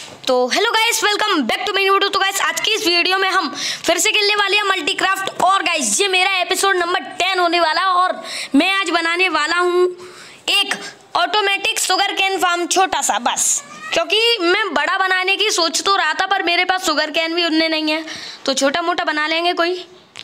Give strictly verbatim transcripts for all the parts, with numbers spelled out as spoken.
तो hello guys, welcome back to my video. तो guys आज की इस वीडियो में हम फिर से खेलने वाले हैं मल्टीक्राफ्ट। और गाइस ये मेरा एपिसोड नंबर टेन होने वाला है और मैं आज बनाने वाला हूँ एक ऑटोमेटिक शुगर कैन फार्म, छोटा सा बस। क्योंकि मैं बड़ा बनाने की सोच तो रहा था पर मेरे पास शुगर कैन भी उतने नहीं है, तो छोटा मोटा बना लेंगे कोई।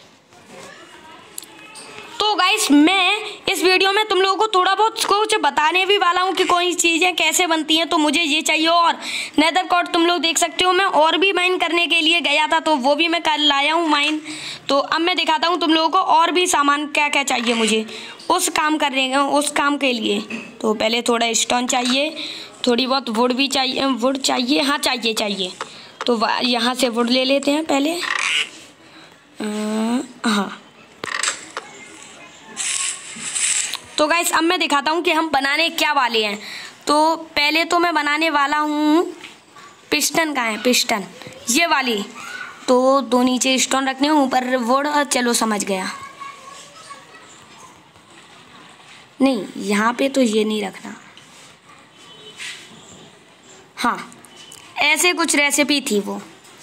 तो गाइस मैं इस वीडियो में तुम लोगों को थोड़ा बहुत कुछ बताने भी वाला हूँ कि कोई चीज़ें कैसे बनती हैं। तो मुझे ये चाहिए और नेदर कोड तुम लोग देख सकते हो। मैं और भी माइन करने के लिए गया था तो वो भी मैं कर लाया हूँ माइन। तो अब मैं दिखाता हूँ तुम लोगों को और भी सामान क्या क्या चाहिए मुझे उस काम करने उस काम के लिए। तो पहले थोड़ा स्टोन चाहिए, थोड़ी बहुत वुड भी चाहिए। वुड चाहिए हाँ चाहिए चाहिए तो यहाँ से वुड ले लेते हैं पहले। हाँ तो गाइस अब मैं दिखाता हूँ कि हम बनाने क्या वाले हैं। तो पहले तो मैं बनाने वाला हूँ पिस्टन। का है पिस्टन ये वाली। तो दो नीचे स्टोन रखने हैं, ऊपर वुड। चलो समझ गया। नहीं यहाँ पे तो ये नहीं रखना। हाँ ऐसे कुछ रेसिपी थी वो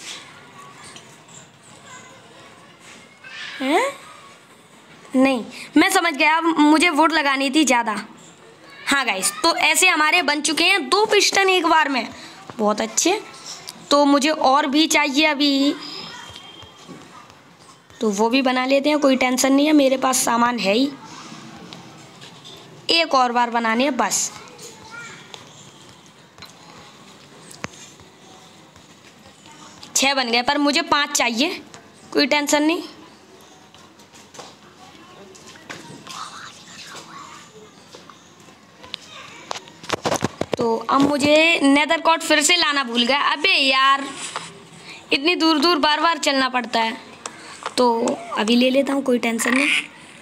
है? नहीं मैं समझ गया, अब मुझे वुड लगानी थी ज़्यादा। हाँ गाइस तो ऐसे हमारे बन चुके हैं दो पिस्टन एक बार में, बहुत अच्छे। तो मुझे और भी चाहिए अभी, तो वो भी बना लेते हैं, कोई टेंशन नहीं है, मेरे पास सामान है ही। एक और बार बनानी है बस। छः बन गए पर मुझे पाँच चाहिए, कोई टेंशन नहीं। तो अब मुझे नेदर कोड फिर से लाना भूल गया। अबे यार इतनी दूर दूर बार बार चलना पड़ता है। तो अभी ले लेता हूँ, कोई टेंशन नहीं।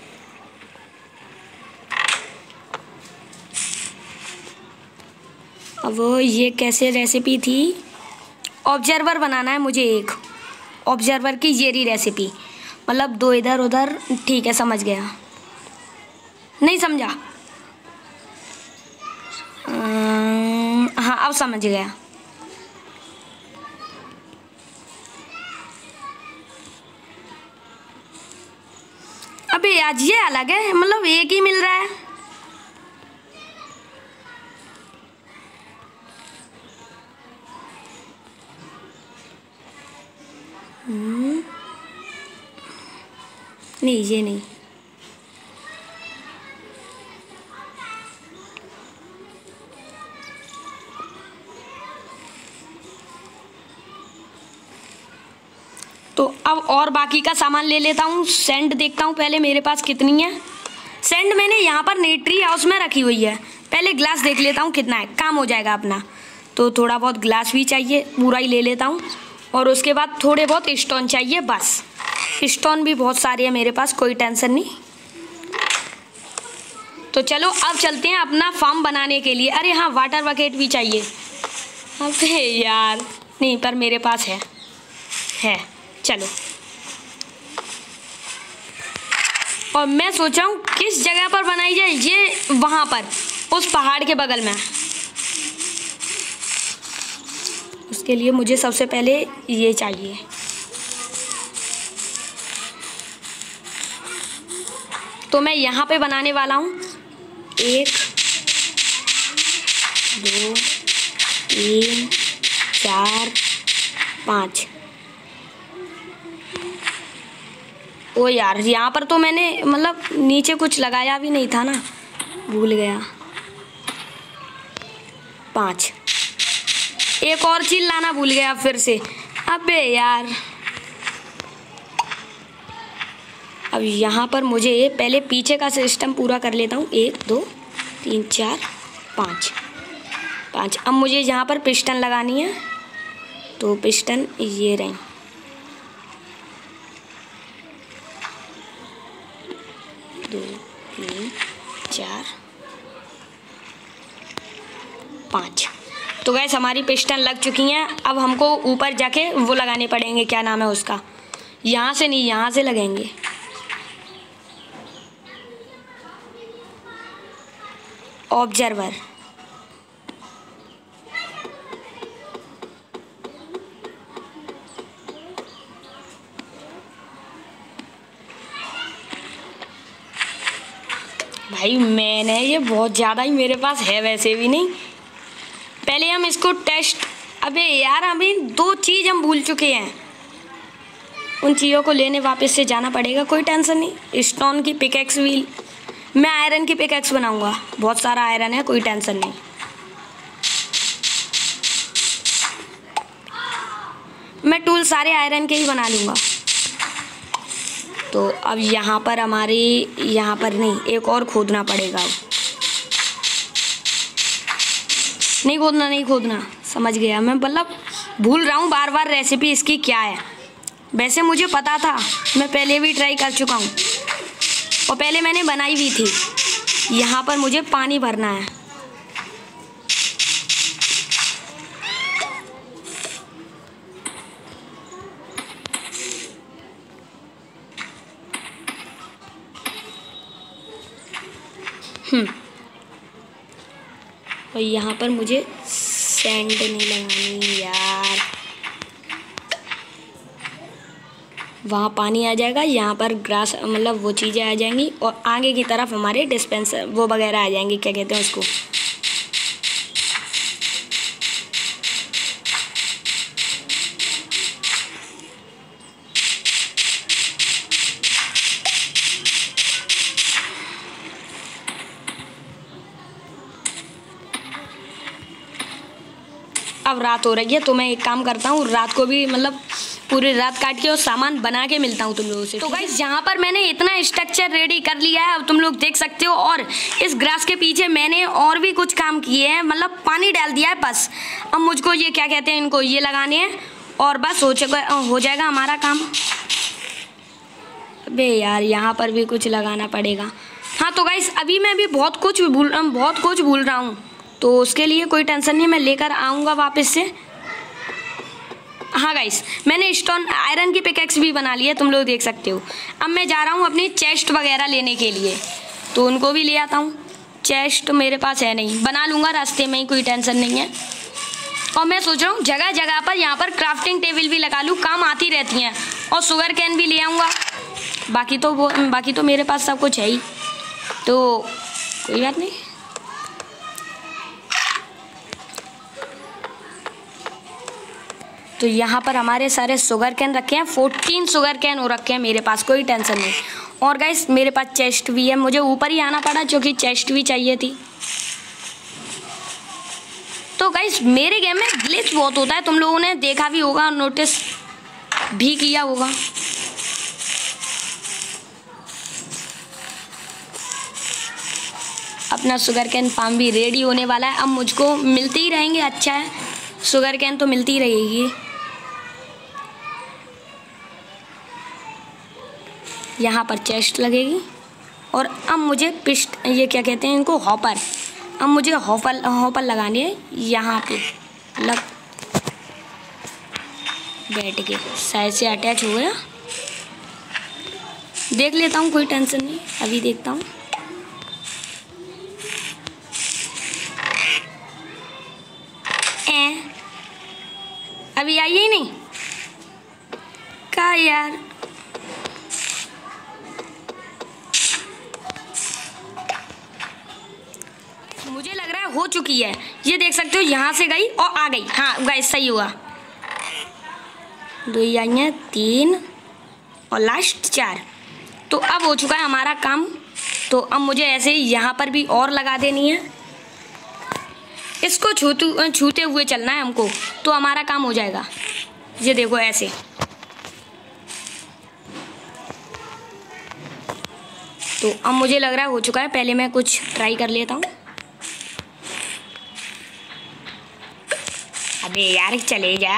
अब ये कैसे रेसिपी थी? ऑब्जर्वर बनाना है मुझे, एक ऑब्जर्वर की येरी रेसिपी, मतलब दो इधर उधर। ठीक है समझ गया। नहीं समझा? हाँ अब समझ गया। अबे आज ये अलग है, मतलब एक ही मिल रहा है। हम्म नहीं ये नहीं। तो अब और बाकी का सामान ले लेता हूँ। सैंड देखता हूँ पहले मेरे पास कितनी है। सैंड मैंने यहाँ पर नेट्री हाउस में रखी हुई है। पहले ग्लास देख लेता हूँ कितना है, काम हो जाएगा अपना। तो थोड़ा बहुत ग्लास भी चाहिए, पूरा ही ले लेता हूँ। और उसके बाद थोड़े बहुत स्टोन चाहिए बस। स्टोन भी बहुत सारे हैं मेरे पास, कोई टेंशन नहीं। तो चलो अब चलते हैं अपना फार्म बनाने के लिए। अरे हाँ वाटर बकेट भी चाहिए। अबे यार नहीं, पर मेरे पास है है चलो। और मैं सोचा हूँ किस जगह पर बनाई जाए, ये वहाँ पर उस पहाड़ के बगल में। उसके लिए मुझे सबसे पहले ये चाहिए। तो मैं यहाँ पे बनाने वाला हूँ। एक दो तीन चार पाँच। ओ यार यहाँ पर तो मैंने मतलब नीचे कुछ लगाया भी नहीं था ना, भूल गया। पाँच। एक और चीज़ लाना भूल गया फिर से। अबे यार अब यहाँ पर मुझे पहले पीछे का सिस्टम पूरा कर लेता हूँ। एक दो तीन चार पाँच पाँच। अब मुझे यहाँ पर पिस्टन लगानी है। तो पिस्टन ये रहे। दो तीन चार पाँच। तो गैस हमारी पिस्टन लग चुकी हैं। अब हमको ऊपर जाके वो लगाने पड़ेंगे, क्या नाम है उसका, यहाँ से नहीं यहाँ से लगेंगे। ऑब्जर्वर। भाई मैंने ये बहुत ज़्यादा ही मेरे पास है, वैसे भी नहीं। पहले हम इसको टेस्ट, अबे यार अभी दो चीज़ हम भूल चुके हैं, उन चीज़ों को लेने वापस से जाना पड़ेगा। कोई टेंशन नहीं। स्टोन की पिकैक्स भी, मैं आयरन की पिकैक्स बनाऊंगा, बहुत सारा आयरन है, कोई टेंशन नहीं। मैं टूल सारे आयरन के ही बना लूँगा। तो अब यहाँ पर हमारी, यहाँ पर नहीं, एक और खोदना पड़ेगा। अब नहीं खोदना, नहीं खोदना, समझ गया मैं, मतलब भूल रहा हूँ बार बार रेसिपी इसकी क्या है। वैसे मुझे पता था, मैं पहले भी ट्राई कर चुका हूँ और पहले मैंने बनाई भी थी। यहाँ पर मुझे पानी भरना है। हम्म और यहाँ पर मुझे सैंड नहीं लगानी यार, वहाँ पानी आ जाएगा, यहाँ पर ग्रास मतलब वो चीज़ें आ जाएंगी और आगे की तरफ हमारे डिस्पेंसर वो वगैरह आ जाएंगी, क्या कहते हैं उसको, अब रात हो रही है तो मैं एक काम करता हूँ, रात को भी मतलब पूरी रात काट के और सामान बना के मिलता हूँ तुम लोगों से। तो गाइस यहाँ पर मैंने इतना स्ट्रक्चर रेडी कर लिया है, अब तुम लोग देख सकते हो। और इस ग्रास के पीछे मैंने और भी कुछ काम किए हैं, मतलब पानी डाल दिया है बस। अब मुझको ये क्या कहते हैं, इनको ये लगाने हैं और बस हो चुका, हो जाएगा हमारा काम। अबे यार यहाँ पर भी कुछ लगाना पड़ेगा। हाँ तो गाइस अभी मैं भी बहुत कुछ भूल बहुत कुछ भूल रहा हूँ, तो उसके लिए कोई टेंशन नहीं, मैं लेकर आऊँगा वापस से। हाँ गाइस मैंने स्टोन आयरन की पिकैक्स भी बना ली है, तुम लोग देख सकते हो। अब मैं जा रहा हूँ अपनी चेस्ट वगैरह लेने के लिए, तो उनको भी ले आता हूँ। चेस्ट मेरे पास है नहीं, बना लूँगा रास्ते में ही, कोई टेंशन नहीं है। और मैं सोच रहा हूँ जगह जगह पर यहाँ पर क्राफ्टिंग टेबल भी लगा लूँ, काम आती रहती हैं। और शुगर कैन भी ले आऊँगा। बाकी तो वो बाकी तो मेरे पास सब कुछ है ही, तो कोई बात नहीं। तो यहाँ पर हमारे सारे शुगर कैन रखे हैं, फोर्टीन शुगर कैन हो रखे हैं मेरे पास, कोई टेंशन नहीं। और गाइस मेरे पास चेस्ट भी है, मुझे ऊपर ही आना पड़ा क्योंकि चेस्ट भी चाहिए थी। तो गाइस मेरे गेम में ग्लिच बहुत होता है, तुम लोगों ने देखा भी होगा, नोटिस भी किया होगा। अपना शुगर कैन फार्म भी रेडी होने वाला है, अब मुझको मिलते ही रहेंगे। अच्छा है, शुगर कैन तो मिलती ही रहेगी। यहाँ पर चेस्ट लगेगी और अब मुझे पिस्ट, ये क्या कहते हैं इनको, हॉपर। अब मुझे हॉपर हॉपर लगानी है यहाँ पे, लग बैठ के साइड से अटैच हो गया। देख लेता हूँ, कोई टेंशन नहीं, अभी देखता हूँ। ए अभी आई ही नहीं का यार, मुझे लग रहा है हो चुकी है। ये देख सकते हो, यहाँ से गई और आ गई। हाँ गाइस सही हुआ, दो ही आई हैं, तीन और लास्ट चार। तो अब हो चुका है हमारा काम। तो अब मुझे ऐसे ही यहाँ पर भी और लगा देनी है, इसको छूते छूते हुए चलना है हमको, तो हमारा काम हो जाएगा। ये देखो ऐसे। तो अब मुझे लग रहा है हो चुका है, पहले मैं कुछ ट्राई कर लेता हूँ। अबे यार चले जा,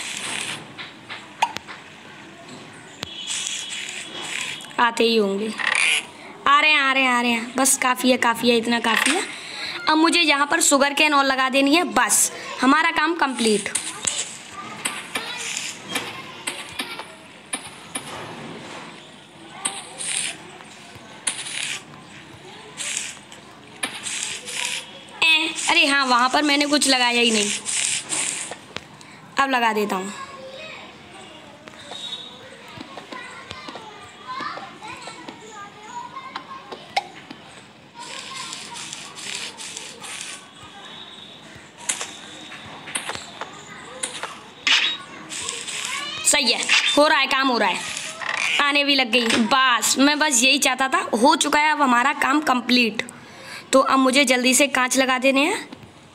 आते ही होंगे, आ रहे हैं आ रहे हैं आ रहे हैं, बस काफ़ी है काफ़ी है, इतना काफ़ी है। अब मुझे यहाँ पर शुगर कैन और लगा देनी है, बस हमारा काम कंप्लीट। ए, अरे हाँ वहाँ पर मैंने कुछ लगाया ही नहीं, अब लगा देता हूँ। सही है, हो रहा है काम, हो रहा है, आने भी लग गई। बस मैं बस यही चाहता था, हो चुका है अब हमारा काम कंप्लीट। तो अब मुझे जल्दी से कांच लगा देने हैं।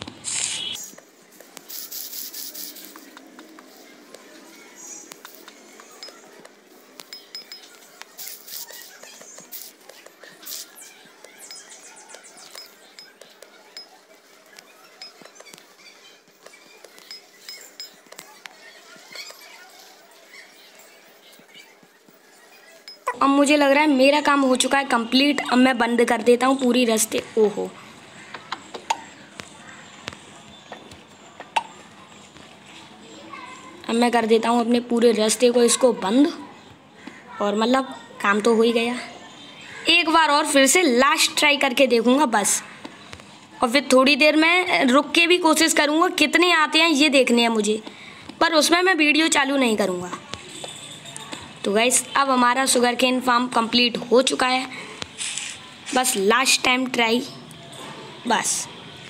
अब मुझे लग रहा है मेरा काम हो चुका है कंप्लीट। अब मैं बंद कर देता हूँ पूरी रास्ते। ओहो, अब मैं कर देता हूँ अपने पूरे रास्ते को इसको बंद, और मतलब काम तो हो ही गया। एक बार और फिर से लास्ट ट्राई करके देखूँगा बस, और फिर थोड़ी देर में रुक के भी कोशिश करूँगा कितने आते हैं ये देखने हैं मुझे, पर उसमें मैं वीडियो चालू नहीं करूँगा। तो गाइस अब हमारा शुगर केन फार्म कंप्लीट हो चुका है, बस लास्ट टाइम ट्राई, बस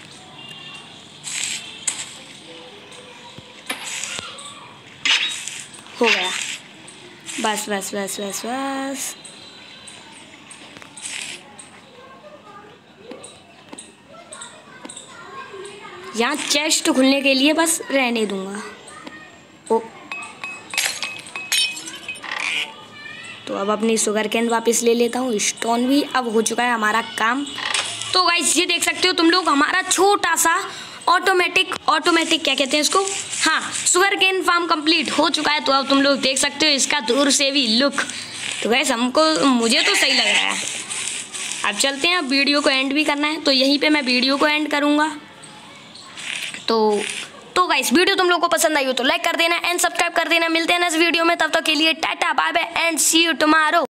हो गया। बस बस बस बस बस यहाँ चेस्ट खुलने के लिए बस रहने दूंगा। ओ तो अब अपनी शुगर कैन वापस ले लेता हूँ, स्टोन भी। अब हो चुका है हमारा काम। तो गाइस ये देख सकते हो तुम लोग, हमारा छोटा सा ऑटोमेटिक ऑटोमेटिक क्या कहते हैं इसको, हाँ, शुगर केन फार्म कंप्लीट हो चुका है। तो अब तुम लोग देख सकते हो इसका दूर से भी लुक। तो गाइस हमको मुझे तो सही लग रहा है। अब चलते हैं, अब वीडियो को एंड भी करना है, तो यहीं पे मैं वीडियो को एंड करूँगा। तो तो गाइस वीडियो तुम लोगों को पसंद आई हो तो लाइक कर देना एंड सब्सक्राइब कर देना। मिलते हैं नेक्स्ट वीडियो में, तब तक के लिए tata bye bye and see you tomorrow.